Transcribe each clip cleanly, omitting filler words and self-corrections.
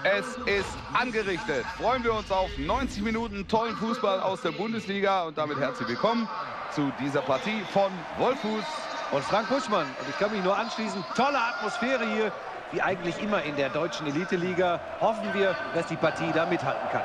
Es ist angerichtet. Freuen wir uns auf 90 Minuten tollen Fußball aus der Bundesliga und damit herzlich willkommen zu dieser Partie von Wolfuß und Frank Buschmann. Und ich kann mich nur anschließen, tolle Atmosphäre hier, wie eigentlich immer in der deutschen Elite-Liga. Hoffen wir, dass die Partie da mithalten kann.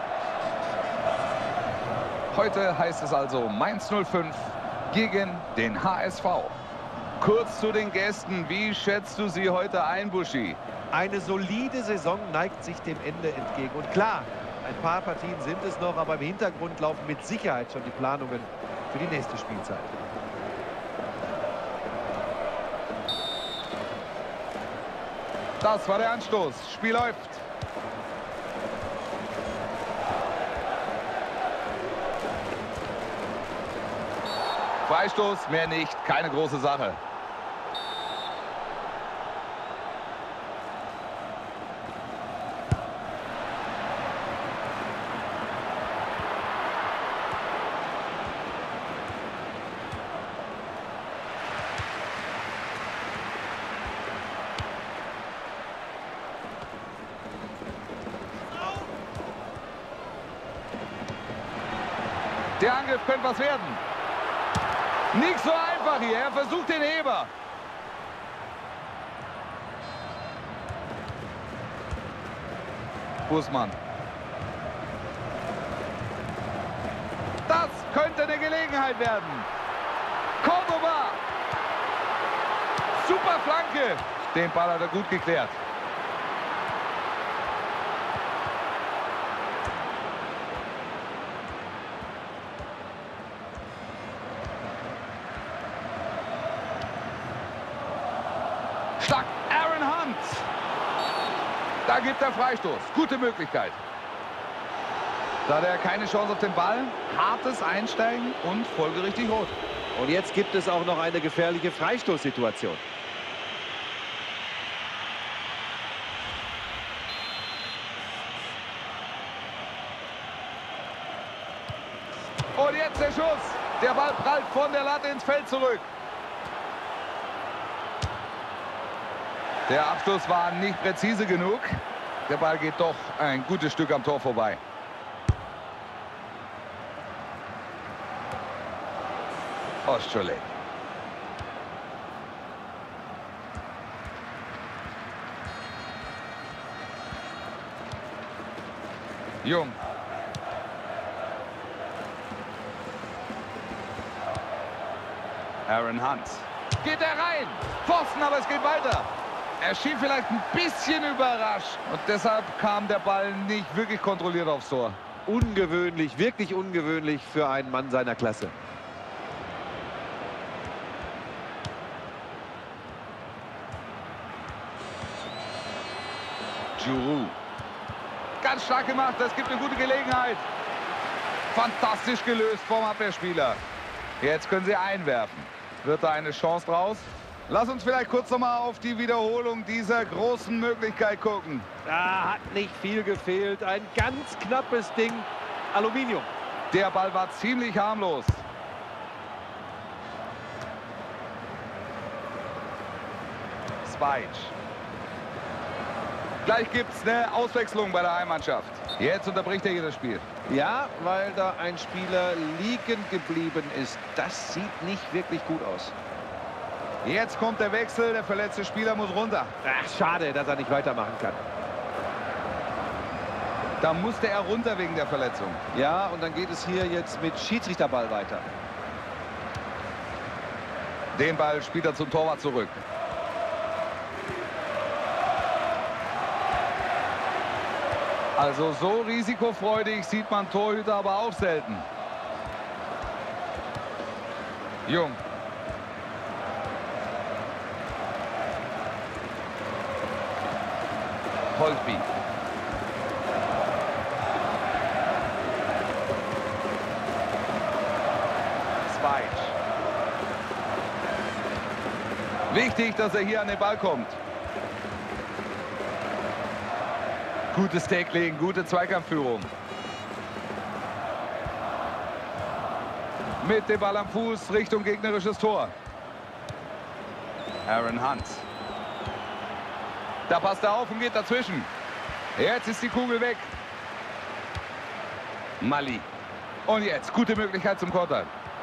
Heute heißt es also Mainz 05 gegen den HSV. Kurz zu den Gästen. Wie schätzt du sie heute ein, Buschi? Eine solide Saison neigt sich dem Ende entgegen. Und klar, ein paar Partien sind es noch, aber im Hintergrund laufen mit Sicherheit schon die Planungen für die nächste Spielzeit. Das war der Anstoß. Spiel läuft. Freistoß, mehr nicht. Keine große Sache. Der Angriff könnte was werden. Nicht so einfach hier. Er versucht den Heber. Bußmann. Das könnte eine Gelegenheit werden. Cordoba. Super Flanke. Den Ball hat er gut geklärt. Stark, Aaron Hunt. Da gibt er Freistoß. Gute Möglichkeit. Da hat er keine Chance auf den Ball. Hartes Einsteigen und folgerichtig rot. Und jetzt gibt es auch noch eine gefährliche Freistoßsituation. Und jetzt der Schuss. Der Ball prallt von der Latte ins Feld zurück. Der Abschluss war nicht präzise genug. Der Ball geht doch ein gutes Stück am Tor vorbei. Ostschule. Jung. Aaron Hunt. Geht er rein? Pfosten, aber es geht weiter. Er schien vielleicht ein bisschen überrascht und deshalb kam der Ball nicht wirklich kontrolliert aufs Tor. Ungewöhnlich, wirklich ungewöhnlich für einen Mann seiner Klasse. Giroud. Ganz stark gemacht, das gibt eine gute Gelegenheit. Fantastisch gelöst vom Abwehrspieler. Jetzt können sie einwerfen. Wird da eine Chance draus? Lass uns vielleicht kurz noch mal auf die Wiederholung dieser großen Möglichkeit gucken. Da hat nicht viel gefehlt. Ein ganz knappes Ding. Aluminium. Der Ball war ziemlich harmlos. Speic. Gleich gibt es eine Auswechslung bei der Heimmannschaft. Jetzt unterbricht er hier das Spiel. Ja, weil da ein Spieler liegen geblieben ist. Das sieht nicht wirklich gut aus. Jetzt kommt der Wechsel, der verletzte Spieler muss runter. Ach, schade, dass er nicht weitermachen kann. Da musste er runter wegen der Verletzung. Ja, und dann geht es hier jetzt mit Schiedsrichterball weiter. Den Ball spielt er zum Torwart zurück. Also so risikofreudig sieht man Torhüter aber auch selten. Jung. Holtby. Speic. Wichtig, dass er hier an den Ball kommt. Gutes Tackling, gute Zweikampfführung. Mit dem Ball am Fuß Richtung gegnerisches Tor. Aaron Hunt. Da passt er auf und geht dazwischen. Jetzt ist die Kugel weg. Mali. Und jetzt gute Möglichkeit zum Kontern.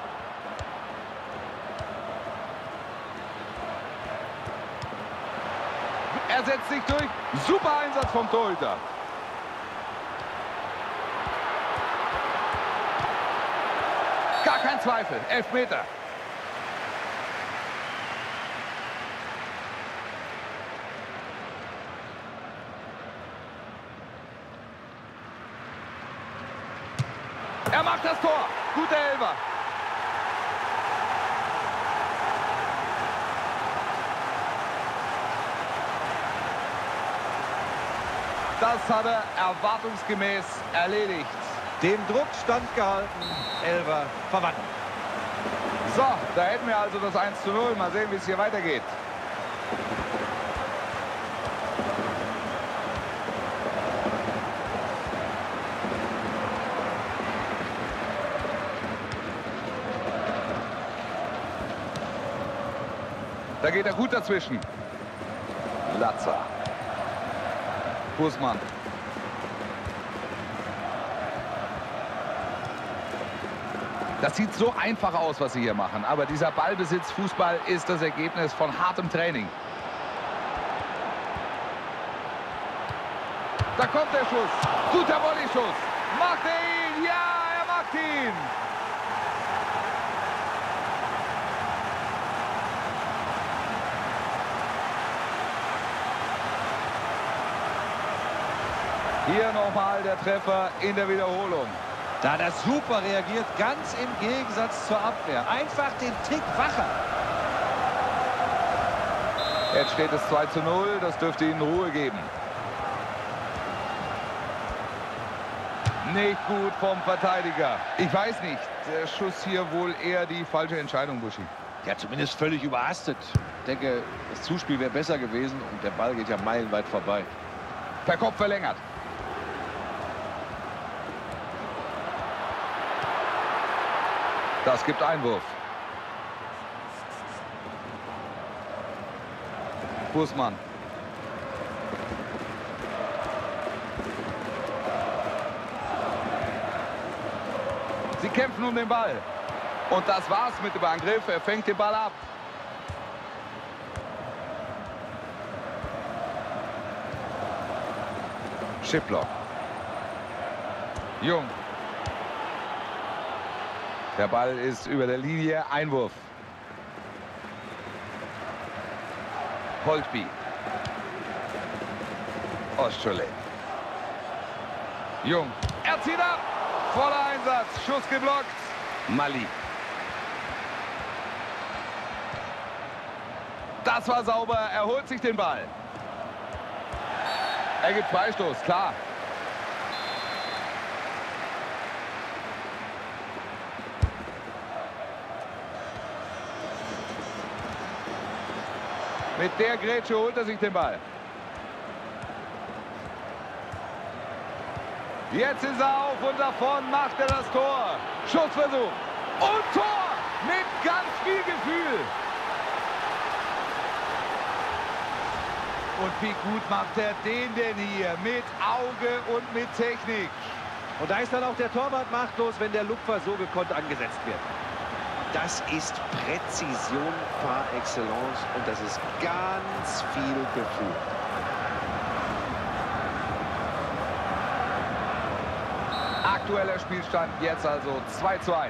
Er setzt sich durch. Super Einsatz vom Torhüter. Gar kein Zweifel. Elfmeter. Er macht das Tor. Guter Elfer. Das hat er erwartungsgemäß erledigt. Dem Druck standgehalten. Elfer verwandt. So, da hätten wir also das 1:0. Mal sehen, wie es hier weitergeht. Da geht er gut dazwischen. Latza. Busmann. Das sieht so einfach aus, was sie hier machen. Aber dieser Ballbesitz-Fußball ist das Ergebnis von hartem Training. Da kommt der Schuss. Guter Volleyschuss. Macht er ihn? Ja, er macht ihn. Hier nochmal der Treffer in der Wiederholung. Da hat er super reagiert, ganz im Gegensatz zur Abwehr. Einfach den Tick wacher. Jetzt steht es 2:0, das dürfte ihnen Ruhe geben. Nicht gut vom Verteidiger. Ich weiß nicht, der Schuss hier wohl eher die falsche Entscheidung, Buschi. Ja, zumindest völlig überhastet. Ich denke, das Zuspiel wäre besser gewesen und der Ball geht ja meilenweit vorbei. Per Kopf verlängert. Das gibt Einwurf. Busmann. Sie kämpfen um den Ball. Und das war's mit dem Angriff. Er fängt den Ball ab. Schiplock. Jung. Der Ball ist über der Linie. Einwurf. Holtby. Oschole. Jung. Er zieht ab. Voller Einsatz. Schuss geblockt. Mali. Das war sauber. Er holt sich den Ball. Er gibt Freistoß, klar. Mit der Grätsche holt er sich den Ball. Jetzt ist er auf und davon macht er das Tor. Schussversuch. Und Tor mit ganz viel Gefühl. Und wie gut macht er den denn hier? Mit Auge und mit Technik. Und da ist dann auch der Torwart machtlos, wenn der Lupfer so gekonnt angesetzt wird. Das ist Präzision par excellence und das ist ganz viel Gefühl. Aktueller Spielstand jetzt also 2:1.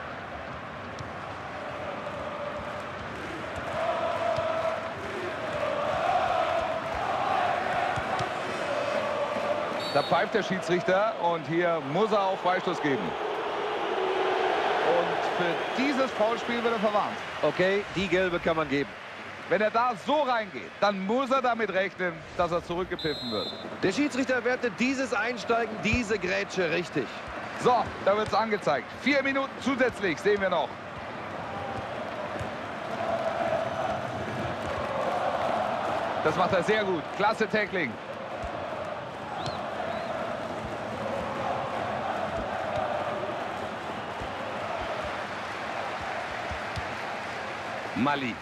Da pfeift der Schiedsrichter und hier muss er auch Freistoß geben. Und für dieses Foulspiel wird er verwarnt. Okay, die gelbe kann man geben. Wenn er da so reingeht, dann muss er damit rechnen, dass er zurückgepfiffen wird. Der Schiedsrichter wertet dieses Einsteigen, diese Grätsche richtig. So, da wird es angezeigt. 4 Minuten zusätzlich sehen wir noch. Das macht er sehr gut. Klasse Tackling. Mali.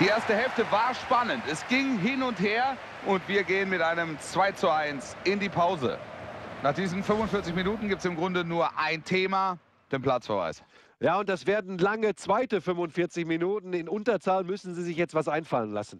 Die erste Hälfte war spannend. Es ging hin und her und wir gehen mit einem 2:1 in die Pause. Nach diesen 45 Minuten gibt es im Grunde nur ein Thema, den Platzverweis. Ja, und das werden lange zweite 45 Minuten. In Unterzahl müssen sie sich jetzt was einfallen lassen.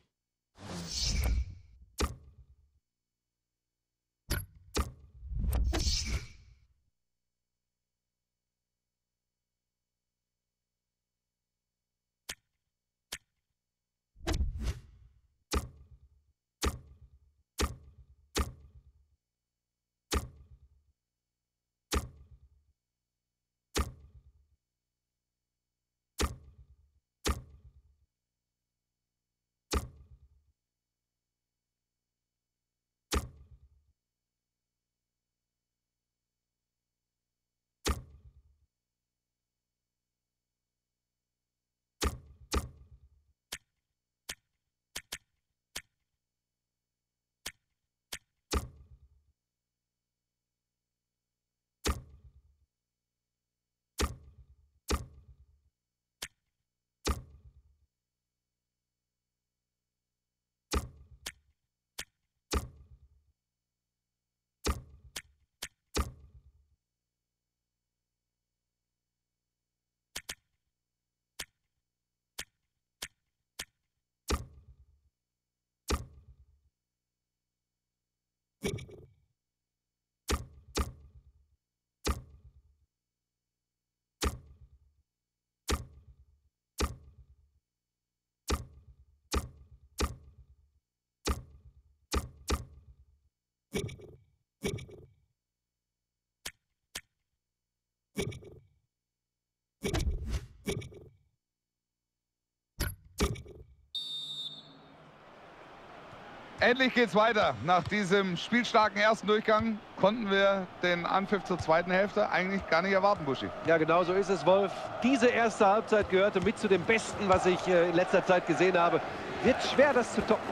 Endlich geht's weiter. Nach diesem spielstarken ersten Durchgang konnten wir den Anpfiff zur zweiten Hälfte eigentlich gar nicht erwarten, Buschi. Ja, genau so ist es, Wolf. Diese erste Halbzeit gehörte mit zu dem Besten, was ich in letzter Zeit gesehen habe. Wird schwer, das zu toppen.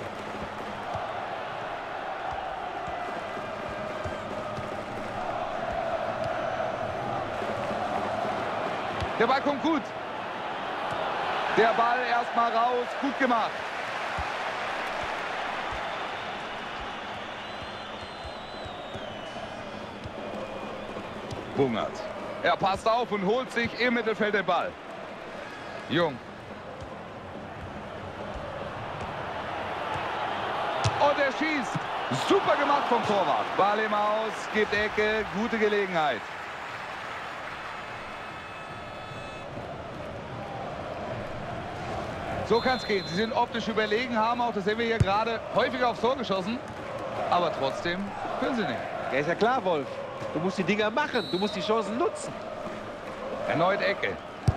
Der Ball kommt gut. Der Ball erstmal raus. Gut gemacht. Bungert. Er passt auf und holt sich im Mittelfeld den Ball. Jung. Und er schießt. Super gemacht vom Torwart. Ball im Aus, gibt Ecke, gute Gelegenheit. So kann es gehen. Sie sind optisch überlegen, haben auch, das sehen wir hier gerade, häufiger aufs Tor geschossen. Aber trotzdem können sie nicht. Ja, ist ja klar, Wolf. Du musst die Dinger machen. Du musst die Chancen nutzen. Erneut Ecke.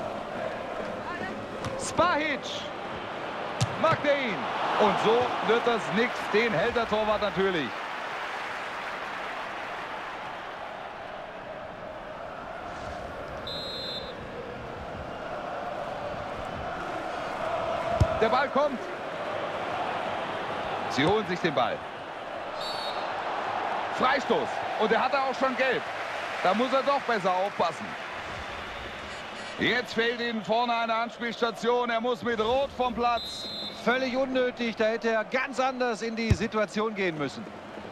Spahic. Macht er ihn. Und so wird das nichts. Den hält der Torwart natürlich. Der Ball kommt. Sie holen sich den Ball. Freistoß. Und er hatte auch schon gelb. Da muss er doch besser aufpassen. Jetzt fehlt ihm vorne eine Anspielstation. Er muss mit Rot vom Platz. Völlig unnötig. Da hätte er ganz anders in die Situation gehen müssen.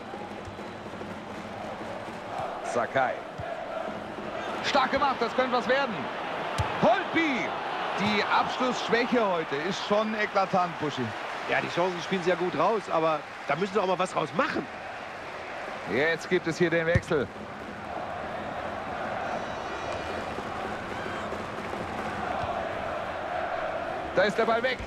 Sakai. Stark gemacht. Das könnte was werden. Holtby. Die Abschlussschwäche heute ist schon eklatant, Buschi. Ja, die Chancen spielen sie ja gut raus. Aber da müssen sie auch mal was raus machen. Jetzt gibt es hier den Wechsel. Da ist der Ball weg.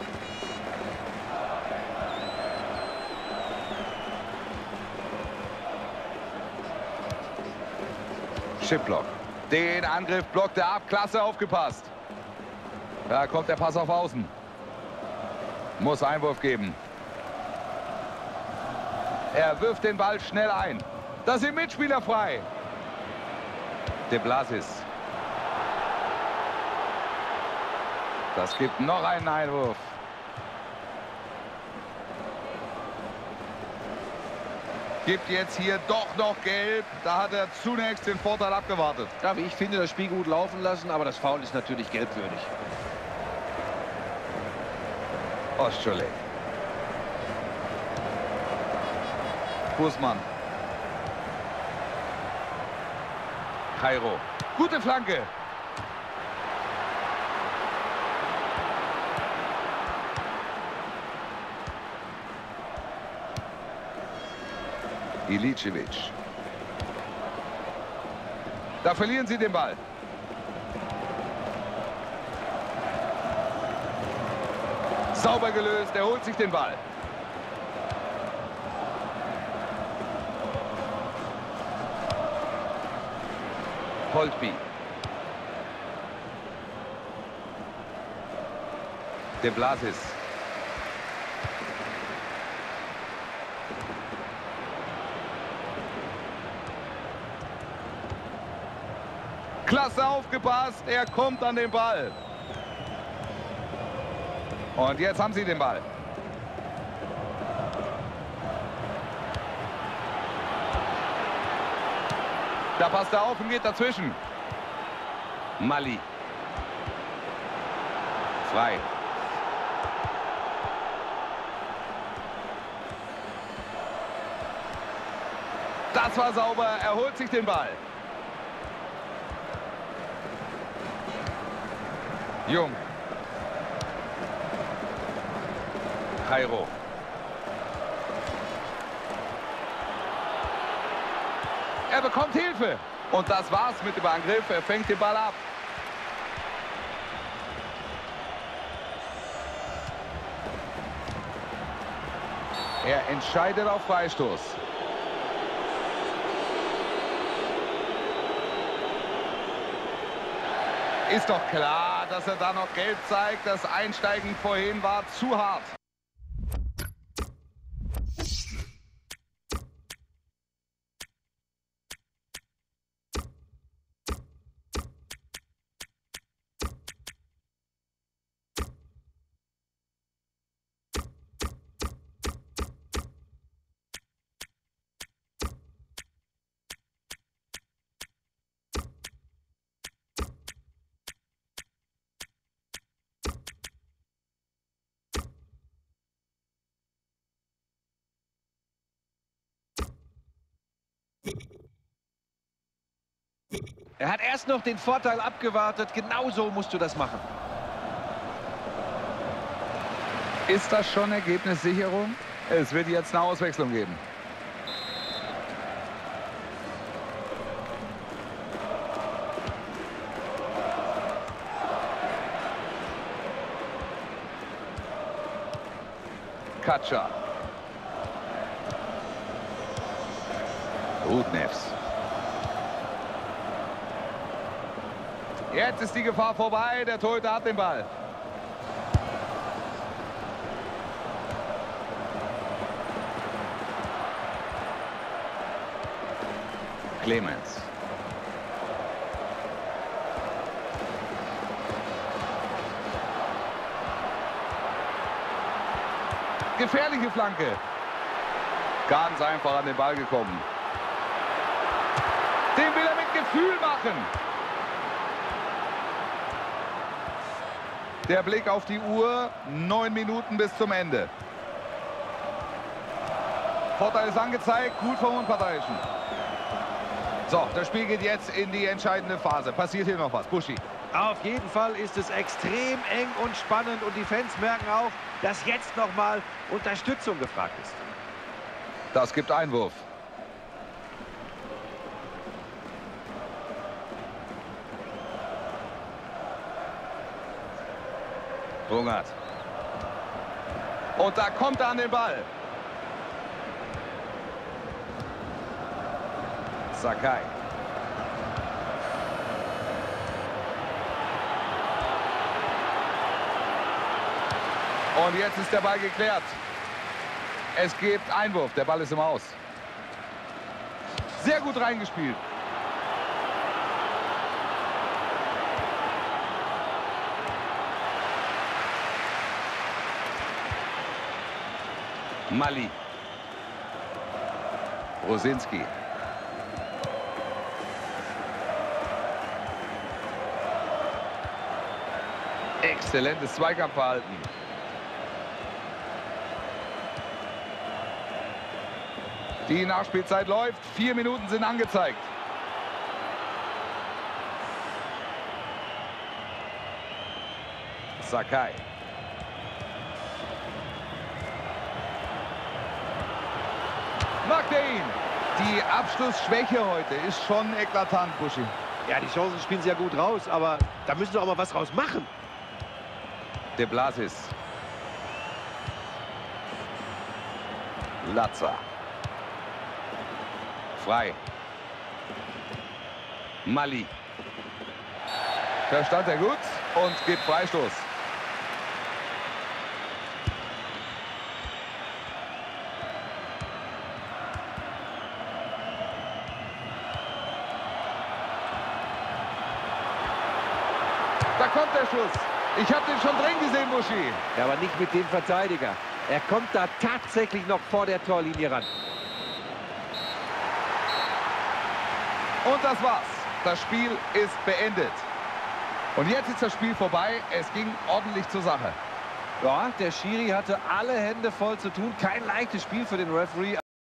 Chipblock. Den Angriff blockt er ab. Klasse aufgepasst. Da kommt der Pass auf Außen. Muss Einwurf geben. Er wirft den Ball schnell ein. Da sind Mitspieler frei. De Blasis. Das gibt noch einen Einwurf. Gibt jetzt hier doch noch Gelb. Da hat er zunächst den Vorteil abgewartet. Ja, wie ich finde, das Spiel gut laufen lassen, aber das Foul ist natürlich gelbwürdig. Ostscholek. Busmann. Kairo. Gute Flanke. Ilicevic. Da verlieren sie den Ball. Sauber gelöst, er holt sich den Ball. Holtby. De Blasis. Klasse aufgepasst, er kommt an den Ball. Und jetzt haben sie den Ball. Da passt er auf und geht dazwischen. Mali. Frei. Das war sauber, er holt sich den Ball. Jung. Kairo. Er bekommt Hilfe. Und das war's mit dem Angriff. Er fängt den Ball ab. Er entscheidet auf Freistoß. Ist doch klar, dass er da noch gelb zeigt. Das Einsteigen vorhin war zu hart. Er hat erst noch den Vorteil abgewartet. Genauso musst du das machen. Ist das schon Ergebnissicherung? Es wird jetzt eine Auswechslung geben. Katscha. Rudnevs. Jetzt ist die Gefahr vorbei. Der Torhüter hat den Ball. Clemens. Gefährliche Flanke. Ganz einfach an den Ball gekommen. Den will er mit Gefühl machen. Der Blick auf die Uhr, 9 Minuten bis zum Ende. Vorteil ist angezeigt, gut vom Unparteiischen. So, das Spiel geht jetzt in die entscheidende Phase. Passiert hier noch was? Buschi. Auf jeden Fall ist es extrem eng und spannend und die Fans merken auch, dass jetzt nochmal Unterstützung gefragt ist. Das gibt Einwurf. Rungert. Und da kommt er an den Ball. Sakai. Und jetzt ist der Ball geklärt. Es gibt Einwurf. Der Ball ist im Aus. Sehr gut reingespielt. Mali. Rosinski. Exzellentes Zweikampfverhalten. Die Nachspielzeit läuft. 4 Minuten sind angezeigt. Sakai. Macht er ihn. Die Abschlussschwäche heute ist schon eklatant, Buschi. Ja, die Chancen spielen sie ja gut raus, aber da müssen sie auch mal was raus machen. De Blasis. Latza. Frei. Mali. Verstand er gut und gibt Freistoß. Da kommt der Schuss. Ich habe den schon drin gesehen, Buschi. Ja, aber nicht mit dem Verteidiger. Er kommt da tatsächlich noch vor der Torlinie ran. Und das war's. Das Spiel ist beendet. Und jetzt ist das Spiel vorbei. Es ging ordentlich zur Sache. Ja, der Schiri hatte alle Hände voll zu tun. Kein leichtes Spiel für den Referee.